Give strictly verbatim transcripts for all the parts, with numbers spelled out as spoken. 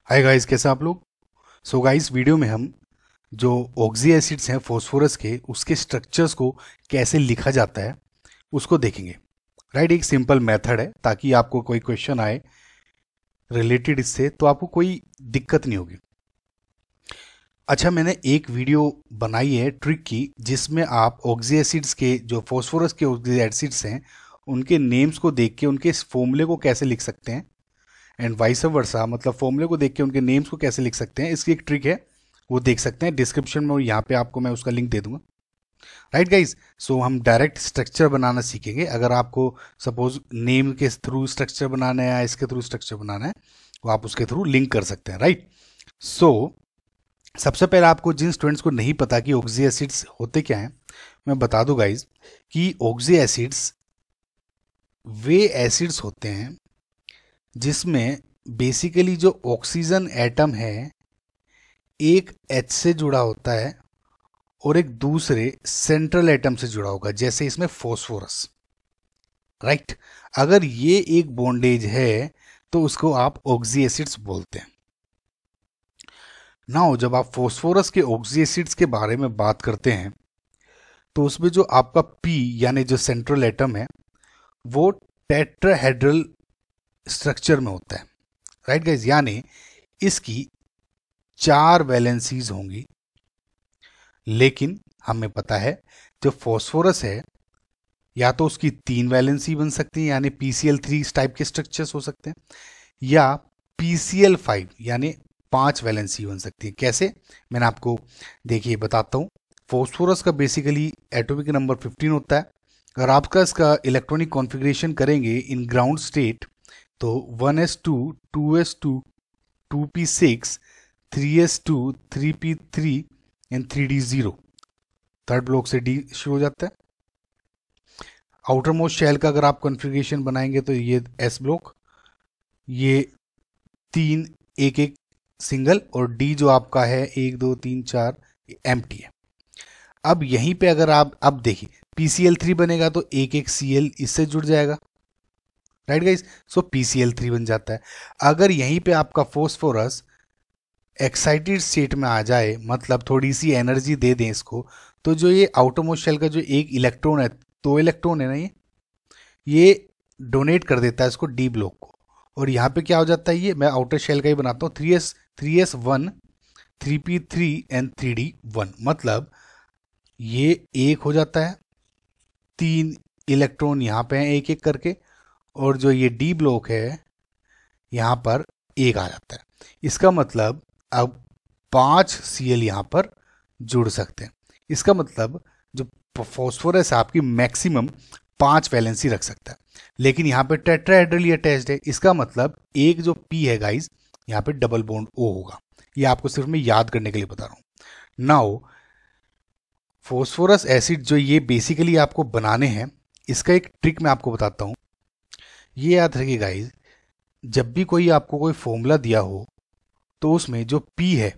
Hi guys, कैसे आप लोग। सो गाइस, वीडियो में हम जो ऑक्सी एसिड्स हैं फॉस्फोरस के, उसके स्ट्रक्चर्स को कैसे लिखा जाता है उसको देखेंगे। राइट, एक सिंपल मेथड है ताकि आपको कोई क्वेश्चन आए रिलेटेड इससे तो आपको कोई दिक्कत नहीं होगी। अच्छा, मैंने एक वीडियो बनाई है ट्रिक की जिसमें आप ऑक्सी एसिड्स के जो फॉस्फोरस के ऑक्सी एसिड्स हैं उनके नेम्स को देख के उनके फॉर्मूले को कैसे लिख सकते हैं एंड वाइस वर्सा, मतलब फॉर्मूले को देख के उनके नेम्स को कैसे लिख सकते हैं, इसकी एक ट्रिक है। वो देख सकते हैं डिस्क्रिप्शन में, और यहाँ पे आपको मैं उसका लिंक दे दूंगा। राइट गाइज, सो हम डायरेक्ट स्ट्रक्चर बनाना सीखेंगे। अगर आपको सपोज नेम के थ्रू स्ट्रक्चर बनाना है या इसके थ्रू स्ट्रक्चर बनाना है तो आप उसके थ्रू लिंक कर सकते हैं। राइट, सो सबसे पहले आपको जिन स्टूडेंट्स को नहीं पता कि ऑक्सी एसिड्स होते क्या हैं, मैं बता दूं गाइज कि ऑक्सी एसिड्स वे एसिड्स होते हैं जिसमें बेसिकली जो ऑक्सीजन एटम है एक H से जुड़ा होता है और एक दूसरे सेंट्रल एटम से जुड़ा होगा, जैसे इसमें फॉस्फोरस। राइट, अगर ये एक बॉन्डेज है तो उसको आप ऑक्सी एसिड्स बोलते हैं। नाउ जब आप फॉस्फोरस के ऑक्सी एसिड्स के बारे में बात करते हैं तो उसमें जो आपका P यानी जो सेंट्रल एटम है वो टेट्राहेड्रल स्ट्रक्चर में होता है। राइट गाइज, यानी इसकी चार वैलेंसीज होंगी। लेकिन हमें पता है जो फॉस्फोरस है या तो उसकी तीन वैलेंसी बन सकती है यानी पी सी एल थ्री इस टाइप के स्ट्रक्चर्स हो सकते हैं, या पी सी एल फाइव यानी पांच वैलेंसी बन सकती है। कैसे, मैंने आपको देखिए बताता हूँ। फॉस्फोरस का बेसिकली एटॉमिक नंबर फिफ्टीन होता है। अगर आपका इसका इलेक्ट्रॉनिक कॉन्फ़िगरेशन करेंगे इन ग्राउंड स्टेट तो one S two, two S two, two P six, three S two, three P three and three D zero. Third block से D शुरू हो जाता है। आउटर मोस्ट शेल का अगर आप कॉन्फ़िगरेशन बनाएंगे तो ये एस ब्लॉक, ये तीन एक एक सिंगल, और डी जो आपका है एक दो तीन चार एम्प्टी है। अब यहीं पे अगर आप अब देखिए पी सी एल थ्री बनेगा तो एक एक सी एल इससे जुड़ जाएगा। Right guys, so P C L three बन जाता है। अगर यहीं पे आपका फॉस्फोरस एक्साइटेड स्टेट में आ जाए, मतलब थोड़ी सी एनर्जी दे दें इसको, तो जो ये आउटरमोस्ट शेल का जो एक इलेक्ट्रॉन है, दो इलेक्ट्रॉन है ना, ये ये डोनेट कर देता है इसको डी ब्लॉक को, और यहाँ पे क्या हो जाता है, ये मैं आउटर शेल का ही बनाता हूँ, three S three S one, three P three and three D one. मतलब ये एक हो जाता है, तीन इलेक्ट्रॉन यहाँ पे हैं एक एक करके, और जो ये डी ब्लॉक है यहाँ पर एक आ जाता है। इसका मतलब अब पांच सी एल यहाँ पर जुड़ सकते हैं। इसका मतलब जो फॉस्फोरस है आपकी मैक्सिमम पांच वैलेंसी रख सकता है, लेकिन यहाँ पे टेट्राहेड्रली अटैच्ड है। इसका मतलब एक जो पी है गाइस, यहाँ पे डबल बॉन्ड ओ होगा। ये आपको सिर्फ मैं याद करने के लिए बता रहा हूँ। नाउ फॉस्फोरस एसिड जो ये बेसिकली आपको बनाने हैं, इसका एक ट्रिक मैं आपको बताता हूँ। ये याद रखिए गाइस, जब भी कोई आपको कोई फॉर्मूला दिया हो तो उसमें जो P है,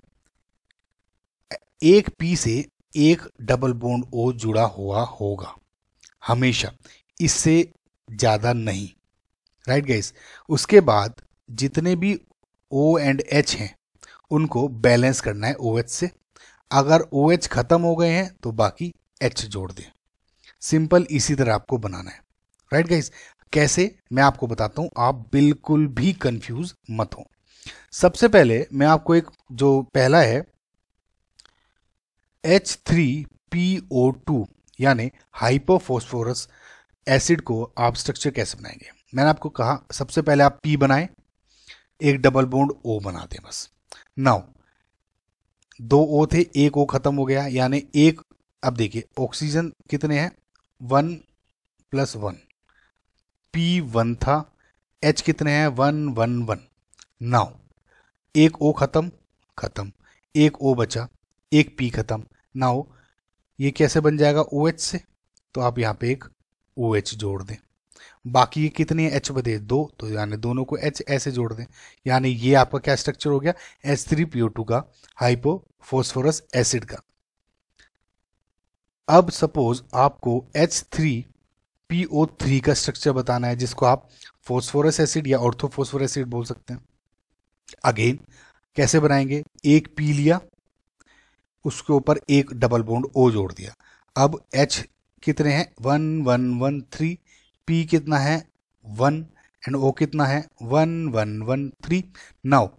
एक P से एक डबल बॉन्ड O जुड़ा हुआ होगा हमेशा, इससे ज़्यादा नहीं। राइट गाइस, उसके बाद जितने भी O एंड H हैं उनको बैलेंस करना है OH से। अगर OH खत्म हो गए हैं तो बाकी H जोड़ दें। सिंपल इसी तरह आपको बनाना है। राइट गाइस, कैसे मैं आपको बताता हूं, आप बिल्कुल भी कंफ्यूज मत हो। सबसे पहले मैं आपको एक जो पहला है H three P O two यानी हाइपोफॉस्फोरस एसिड को आप स्ट्रक्चर कैसे बनाएंगे। मैंने आपको कहा सबसे पहले आप P बनाएं, एक डबल बॉन्ड O बना दें बस। नाउ दो O थे, एक O खत्म हो गया, यानी एक, अब देखिए ऑक्सीजन कितने हैं, one plus one, P one था, H कितने हैं, वन वन वन। नाउ एक O खत्म खत्म, एक O बचा, एक P खत्म। नाउ ये कैसे बन जाएगा OH से, तो आप यहाँ पे एक OH जोड़ दें। बाकी ये कितने H बचे, दो, तो यानी दोनों को H ऐसे जोड़ दें। यानी ये आपका क्या स्ट्रक्चर हो गया, H three P O two का हाइपोफॉस्फोरस एसिड का। अब सपोज आपको H three P O three का स्ट्रक्चर बताना है, जिसको आप फॉस्फोरस एसिड या ऑर्थोफॉस्फोरस एसिड बोल सकते हैं। अगेन कैसे बनाएंगे, एक पी लिया, उसके ऊपर एक डबल बॉन्ड ओ जोड़ दिया। अब एच कितने हैं, one one one three, P कितना है वन, एंड ओ कितना है one one one three. Now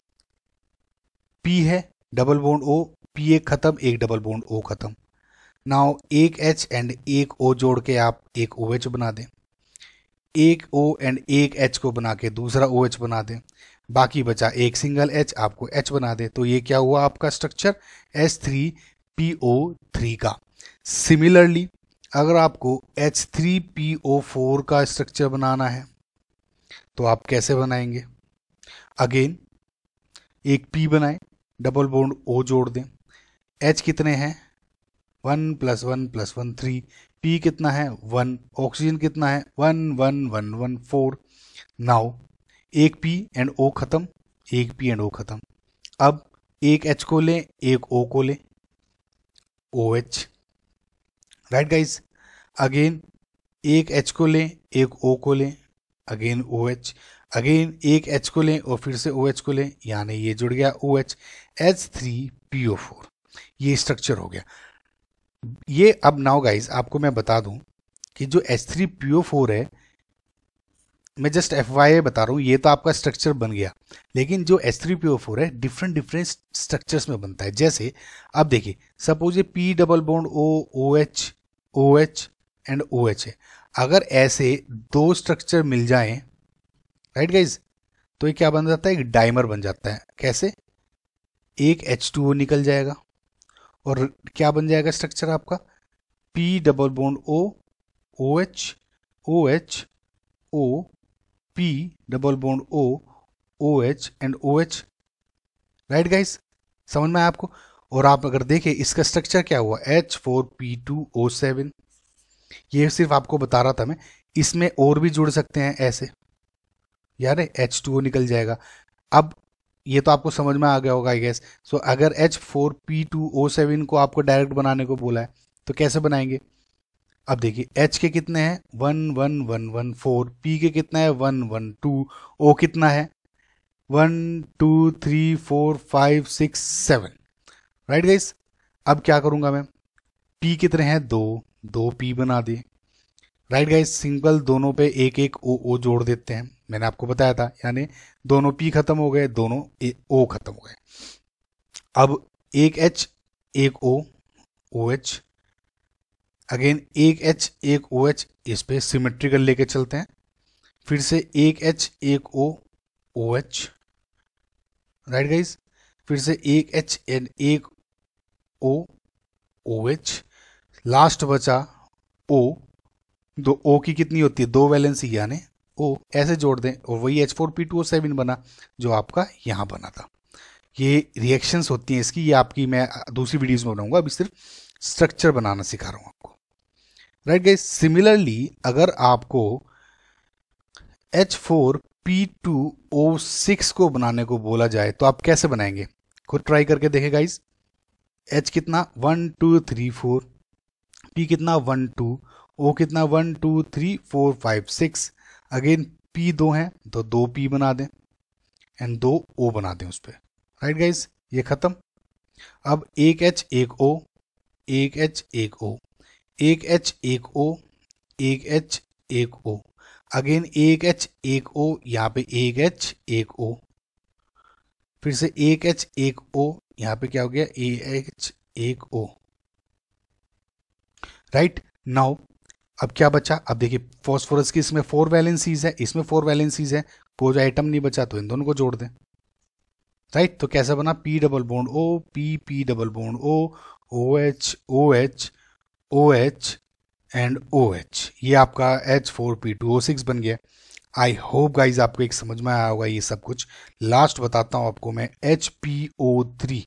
P है डबल बॉन्ड ओ, पी एक खत्म, एक डबल बॉन्ड ओ खत्म। नाउ एक एच एंड एक ओ जोड़ के आप एक ओ एच बना दें, एक ओ एंड एक एच को बना के दूसरा ओ एच बना दें, बाकी बचा एक सिंगल एच, आपको एच बना दे। तो ये क्या हुआ आपका structure, H three P O three का। सिमिलरली अगर आपको H three P O four का स्ट्रक्चर बनाना है तो आप कैसे बनाएंगे, अगेन एक पी बनाएं, डबल बॉन्ड ओ जोड़ दें, एच कितने हैं one plus one plus one three, P कितना है वन, ऑक्सीजन कितना है one one one one four. Now एक पी एंड ओ खत्म, एक पी एंड ओ खत्म। अब एक एच को लें, एक ओ को लें, O H, right guys. Again एक एच को लें, एक ओ को लें, अगेन ओ एच, अगेन एक एच को लें और फिर से ओ एच को लें, यानी ये जुड़ गया O H, H three P O four. ये स्ट्रक्चर हो गया। ये अब नाउ गाइज आपको मैं बता दूं कि जो H three P O four है, मैं जस्ट एफ वाई ए बता रहा हूँ, ये तो आपका स्ट्रक्चर बन गया, लेकिन जो H three P O four है डिफरेंट डिफरेंट स्ट्रक्चर्स में बनता है। जैसे अब देखिए, सपोज ये P double bond O, O H, O H and O H है, अगर ऐसे दो स्ट्रक्चर मिल जाएं, राइट गाइज, तो ये क्या बन जाता है, एक डाइमर बन जाता है। कैसे, एक एच टू ओ निकल जाएगा और क्या बन जाएगा स्ट्रक्चर आपका, P double bond O, O H, O H, O, P double bond O, O H and O H, right guys, समझ में आया आपको। और आप अगर देखें इसका स्ट्रक्चर क्या हुआ, H four P two O seven. ये सिर्फ आपको बता रहा था मैं, इसमें और भी जुड़ सकते हैं ऐसे, यार एच टू ओ निकल जाएगा। अब ये तो आपको समझ में आ गया होगा आई गेस। सो अगर H four P two O seven को आपको डायरेक्ट बनाने को बोला है तो कैसे बनाएंगे, अब देखिए एच के कितने हैं one one one one four, P के कितना है वन वन टू, ओ कितना है one two three four five six seven, right guys. अब क्या करूंगा मैं, पी कितने हैं दो, दो पी बना दिए, राइट गाइस। सिंपल दोनों पे एक एक ओ ओ जोड़ देते हैं, मैंने आपको बताया था, यानी दोनों पी खत्म हो गए, दोनों ओ खत्म हो गए। अब एक एच एक ओ, ओ एच, अगेन एक एच एक ओ एच, इस पे सिमेट्रिकल लेके चलते हैं, फिर से एक एच एक O, O H, right guys, फिर से एक एच एंड एक ओ, ओ एच, लास्ट बचा ओ, दो ओ की कितनी होती है दो वैलेंसी, यानी ओ, ऐसे जोड़ दें और वही H four P two O seven बना जो आपका यहाँ बना था। ये रिएक्शंस होती हैं इसकी, ये आपकी मैं दूसरी वीडियोस में बनाऊंगा, अभी सिर्फ स्ट्रक्चर बनाना सिखा रहा हूँ आपको, राइट गाइस। सिमिलरली अगर आपको H four P two O six को बनाने को बोला जाए तो आप कैसे बनाएंगे, खुद ट्राई करके देखें गाइस। एच कितना one two three four, P कितना वन टू, ओ कितना one two three four five six, again P दो हैं तो दो पी बना दें एंड दो ओ बना दें उस पर, राइट गाइस, ये खत्म। अब एक एच एक ओ, एक एच एक ओ, एक एच एक ओ, एक एच एक ओ, अगेन एक एच एक ओ, यहाँ पे एक एच एक ओ, फिर से एक एच एक ओ, यहाँ पे क्या हो गया ए एच एक ओ, राइट। नाउ अब क्या बचा, अब देखिए फॉस्फोरस की इसमें फोर वैलेंसीज है, इसमें फोर वैलेंसीज है, कोई आइटम नहीं बचा तो इन दोनों को जोड़ दें, राइट। तो कैसा बना, P double bond O, P P double bond O, O H O H, O H and O H, ये आपका H four P two O six बन गया। आई होप गाइज आपको एक समझ में आया होगा ये सब कुछ। लास्ट बताता हूं आपको मैं, एच पी ओ थ्री।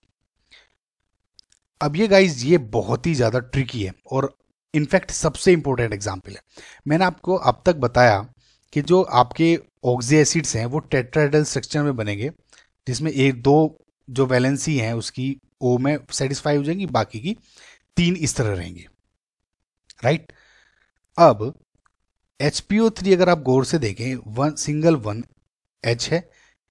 अब ये गाइज ये बहुत ही ज़्यादा ट्रिकी है और इनफैक्ट सबसे इंपॉर्टेंट एग्जाम्पल है। मैंने आपको अब तक बताया कि जो आपके ऑक्सी एसिड्स हैं वो टेट्राहेड्रल स्ट्रक्चर में बनेंगे, जिसमें एक दो जो वैलेंसी हैं उसकी ओ में सेटिस्फाई हो जाएंगी, बाकी की तीन इस तरह रहेंगी, राइट। अब एच पी ओ थ्री अगर आप गौर से देखें, वन सिंगल वन एच है,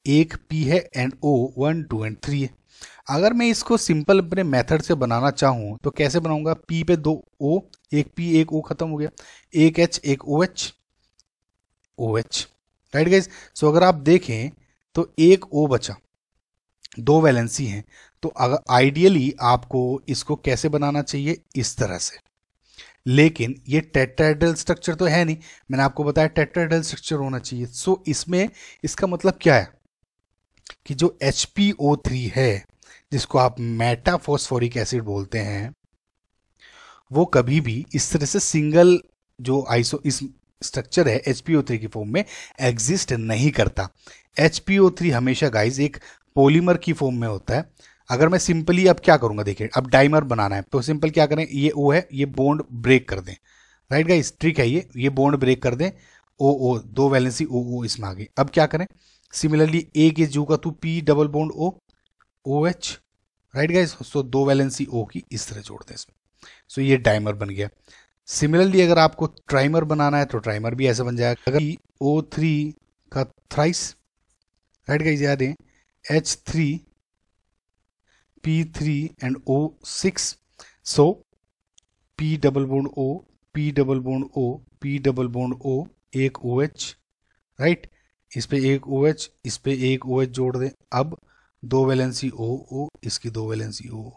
एक P है and O one two and three है। अगर मैं इसको सिंपल अपने मेथड से बनाना चाहूँ तो कैसे बनाऊंगा? P पे दो O, एक P एक O खत्म हो गया, एक H एक OH, OH, right guys. So अगर आप देखें तो एक O बचा, दो वैलेंसी हैं, तो अगर आइडियली आपको इसको कैसे बनाना चाहिए? इस तरह से। लेकिन ये टेट्राहेड्रल स्ट्रक्चर तो है नहीं, मैंने आपको बताया टेट्राहेड्रल स्ट्रक्चर होना चाहिए। सो इसमें इसका मतलब क्या है कि जो एच पी ओ थ्री है, जिसको आप मेटाफॉस्फोरिक एसिड बोलते हैं, वो कभी भी इस तरह से सिंगल जो आइसो इस स्ट्रक्चर है एच पी ओ थ्री की फॉर्म में एग्जिस्ट नहीं करता। एच पी ओ थ्री हमेशा गाइज एक पॉलीमर की फॉर्म में होता है। अगर मैं सिंपली अब क्या करूंगा, देखिए अब डाइमर बनाना है तो सिंपल क्या करें, ये ओ है, ये बॉन्ड ब्रेक कर दें, राइट गाइस, ट्रिक है ये ये बॉन्ड ब्रेक कर दें, ओ ओ दो वैलेंसी ओ ओ इसमें आ गई। अब क्या करें, सिमिलरली ए के जू का तो P double bond O O H, right guys, so दो वैलेंसी ओ की इस तरह जोड़ दें इसमें, सो ये डाइमर बन गया। सिमिलरली अगर आपको ट्राइमर बनाना है तो ट्राइमर भी ऐसे बन जाएगा, अगर ओ थ्री का थ्राइस, राइट गाइस, याद है H three P three and O six, so P double bond O, P double bond O, P double bond O, एक OH, राइट, इस पे एक OH, इस पे एक OH जोड़ दें। अब दो वैलेंसी O O, इसकी दो वैलेंसी O,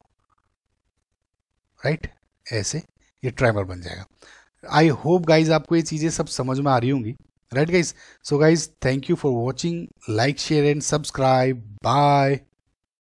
राइट, ऐसे ये ट्राइमर बन जाएगा। आई होप गाइज आपको ये चीज़ें सब समझ में आ रही होंगी, right guys. So guys, thank you for watching, like share and subscribe, bye.